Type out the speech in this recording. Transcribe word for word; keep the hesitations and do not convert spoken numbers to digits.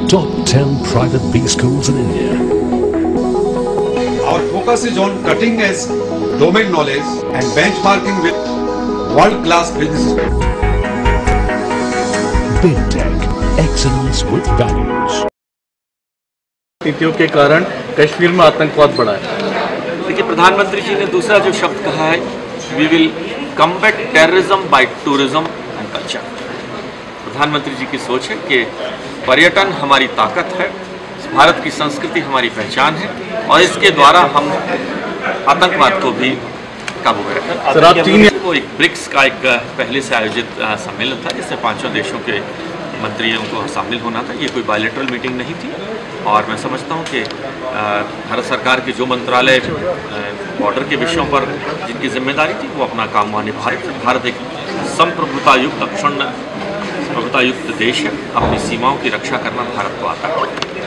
top ten private B schools in India. Our focus is on cutting edge domain knowledge and benchmarking with world-class businesses. Big Tech, excellence with values. नीतियों के कारण कश्मीर में आतंकवाद बढ़ा है। देखिए, प्रधानमंत्री जी ने दूसरा जो शब्द कहा है, we will combat terrorism by tourism and culture. प्रधानमंत्री जी की सोच है कि पर्यटन हमारी ताकत है, भारत की संस्कृति हमारी पहचान है और इसके द्वारा हम आतंकवाद को भी काबू में रखें। सर, आप तीन वो एक ब्रिक्स का एक पहले से आयोजित सम्मेलन था जिसमें पांचों देशों के मंत्रियों को शामिल होना था। ये कोई बायलैटरल मीटिंग नहीं थी और मैं समझता हूँ कि भारत सरकार के जो मंत्रालय बॉर्डर के विषयों पर जिनकी जिम्मेदारी थी वो अपना काम वहाँ निभा रहे थे। भारत एक संप्रभुता युक्त अक्षुण्ण प्रभुता युक्त देश है, अपनी सीमाओं की रक्षा करना भारत को आता है।